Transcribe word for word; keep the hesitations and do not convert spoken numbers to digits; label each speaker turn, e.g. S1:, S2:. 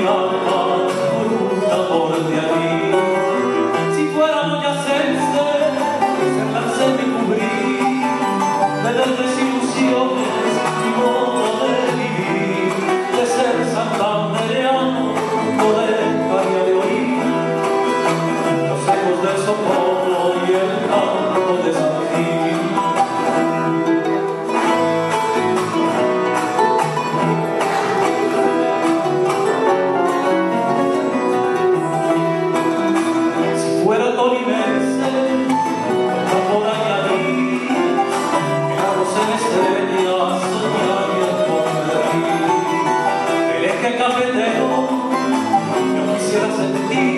S1: mi alma bruta por de allí. Si fuera boyacense, se lancé mi cubrir de las desilusiones, mi modo de vivir, de ser santandereano, poeta y de oír los ecos del Socorro y el canto de San Gil. Cafetero, yo quisiera sentir